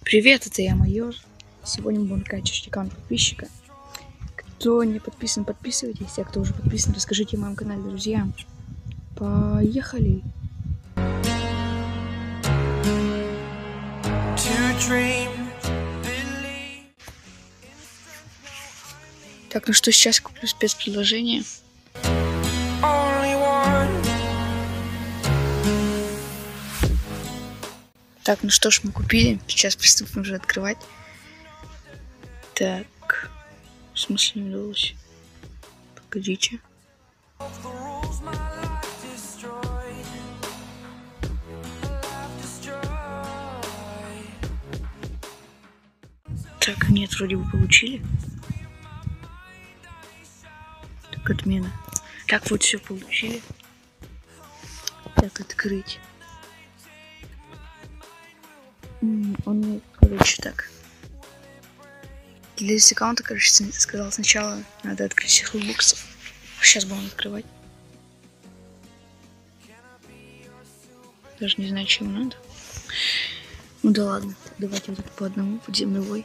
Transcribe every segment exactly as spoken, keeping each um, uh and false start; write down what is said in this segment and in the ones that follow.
Привет, это я, Майор. Сегодня мы будем качать аккаунт подписчика. Кто не подписан, подписывайтесь, а кто уже подписан, расскажите о моем канале друзьям. Поехали! Так, ну что, сейчас куплю спецпредложение. Так, ну что ж, мы купили. Сейчас приступим уже открывать. Так, в смысле не удалось? Погодите. Так, нет, вроде бы получили. Так, отмена. Так, вот все получили. Так, открыть. Он мне, короче, так. Для аккаунта, короче, сказал сначала надо открыть всех лутбоксов. Сейчас будем открывать. Даже не знаю, чем надо. Ну да ладно, давайте вот по одному, подземный вой.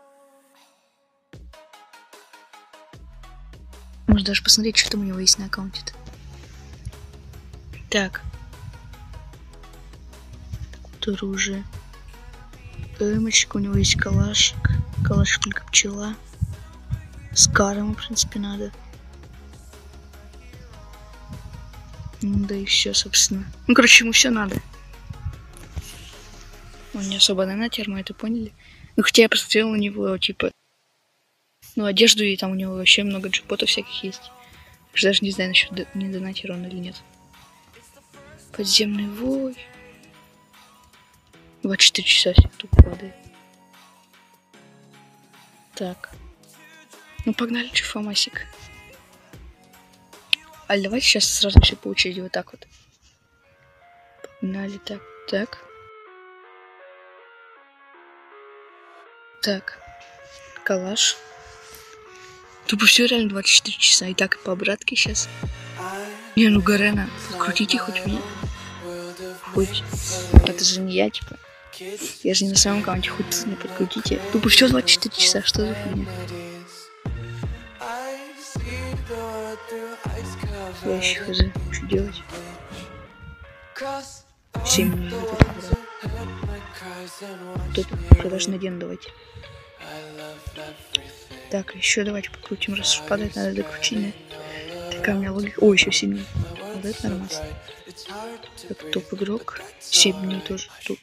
Можно даже посмотреть, что там у него есть на аккаунте-то. Так. Вот оружие. Эмочка, у него есть калашик. Калашик только пчела. Скар ему, в принципе, надо. Ну да и все, собственно. Ну, короче, ему все надо. Он не особо донатер, мы это поняли. Ну, хотя я посмотрел у него, типа, ну, одежду, и там у него вообще много джекпотов всяких есть. Я даже не знаю, насчет не донатер он или нет. Подземный вой. двадцать четыре часа все тут падает. Так. Ну погнали, чуфамасик. А давайте сейчас сразу все по очереди вот так вот. Погнали, так, так. Так. Калаш. Тупо все реально двадцать четыре часа. И так и по обратке сейчас. Не, ну Гарена, подкрутите хоть меня. Хоть. Это же не я, типа. Я же не на своем аккаунте, хоть не подкрутите. Тупо все двадцать четыре часа, что за фигня? Я еще хз, что делать? семь минут это брать. Тут я даже надену, давайте. Так, еще давайте покрутим, раз уж падает, надо докрутить. Такая у меня логика. О, еще семь минут. Вот это нормально. Так, топ игрок. семь минут тоже топ.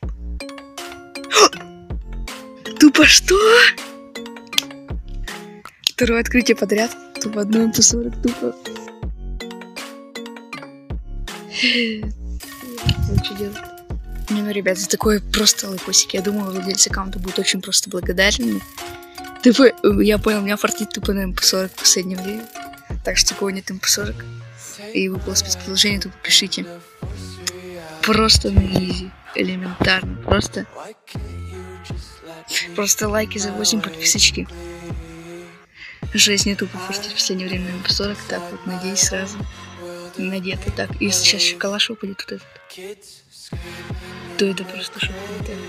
Тупо что? Второе открытие подряд. Тупо одно эм пэ сорок, тупо. Что делать? Не, ну, ребят, за такое просто лайкосик. Я думаю, владелец аккаунта будет очень просто благодарен. Тупо, я понял, у меня фартит тупо на эм пэ сорок в последнее время. Так что такого нет эм пэ сорок. И выпало спецпредложение, тупо пишите. Просто на изи. Элементарно. Просто. Просто лайки за восемь, подписочки. Жесть, не тупо фартит в последнее время на эм пэ сорок. Так вот, надеюсь, сразу надето. Так, и сейчас еще калаш упадет вот этот. То это просто шок.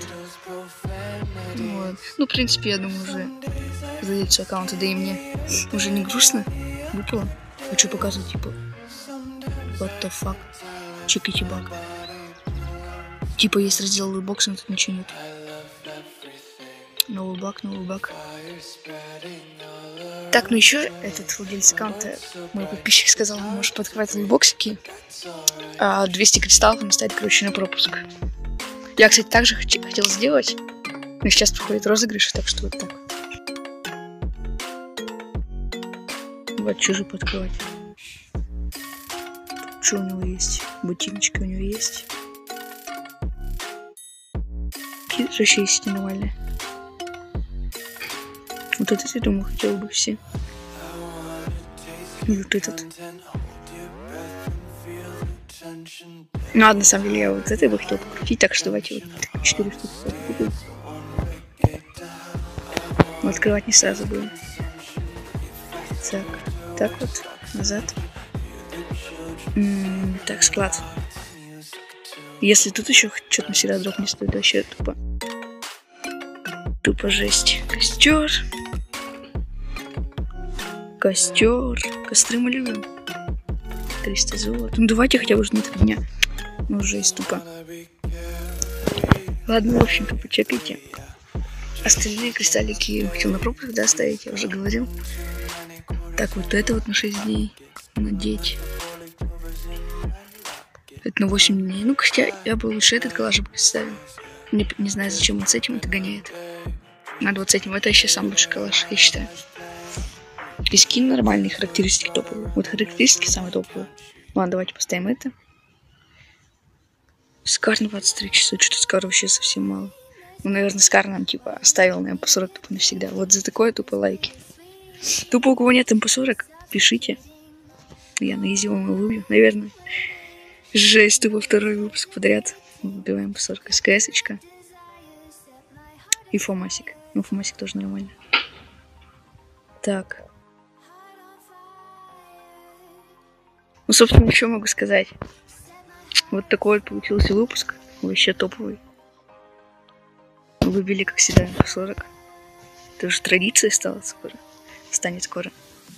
Вот. Ну, в принципе, я думаю, уже владельцу аккаунта, да и мне уже не грустно. Выпало. Хочу показывать, типа, what the fuck. Чекайте баг. Типа, есть раздел лутбокса, но тут ничего нет. Новый баг, новый баг. Так, ну еще этот владелец аккаунта, мой подписчик сказал, он может подкрывать лутбоксики. А двести кристаллов он ставит, короче, на пропуск. Я, кстати, также хот- хотел сделать. Но сейчас проходит розыгрыш, так что вот так. Вот чужой подкрывать. Что у него есть? Ботиночки у него есть. Вообще есть нормальные. Вот этот, я думаю, хотел бы все. И вот этот. Ну, а на самом деле я вот это бы хотел покрутить, так что давайте вот четыре штуки купим. Но открывать не сразу будем. Так, так вот, назад. М-м, так, склад. Если тут еще что-то на себя дропнет, то это вообще тупо. Тупо жесть. Костер. Костер. Костры мы любим. триста золота. Ну давайте хотя бы уже на три дня. Ну жесть тупо. Ладно, в общем-то, почекайте. Остальные кристаллики я хотел на пропуск, да, ставить, я уже говорил. Так, вот это вот на шесть дней. Надеть. Это на восемь дней. Ну, хотя я бы лучше этот коллаж представил. Не, не знаю, зачем он с этим это гоняет. Надо вот с этим. Это еще самый лучший коллаж, я считаю. И скин нормальные, характеристики топовые. Вот характеристики самые топовые. Ладно, давайте поставим это. Скар на двадцать три часа. Что-то Скар вообще совсем мало. Ну, наверное, Скар нам, типа, оставил на эм пэ сорок тупо навсегда. Вот за такое тупо лайки. Тупо у кого нет эм пэ сорок, пишите. Я на изи вам выбью, наверное. Жесть, тупо второй выпуск подряд. Выбиваем эм пэ сорок. СКС-очка. И Фомасик. Ну, Фомасик тоже нормально. Так. Ну, собственно, что могу сказать. Вот такой вот получился выпуск. Вообще топовый. Выбили, как всегда, эм пэ сорок. Это уже традицией стало скоро. Станет скоро.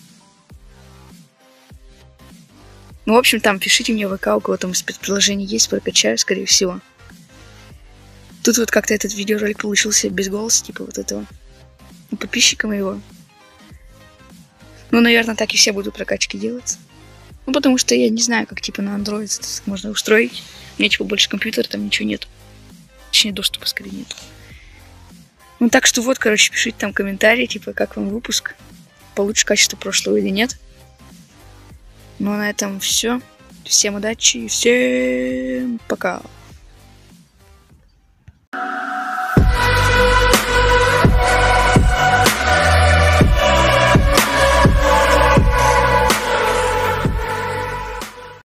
Ну, в общем, там пишите мне в ВК, у кого там спецприложение есть, прокачаю, скорее всего. Тут вот как-то этот видеоролик получился без голоса, типа вот этого. У подписчика моего. Ну, наверное, так и все будут прокачки делать. Ну, потому что я не знаю, как типа на Android это можно устроить. У меня типа больше компьютера, там ничего нет. Точнее, доступа скорее нет. Ну, так что вот, короче, пишите там комментарии, типа, как вам выпуск. Получше качество прошлого или нет. Ну, а на этом все. Всем удачи и всем пока.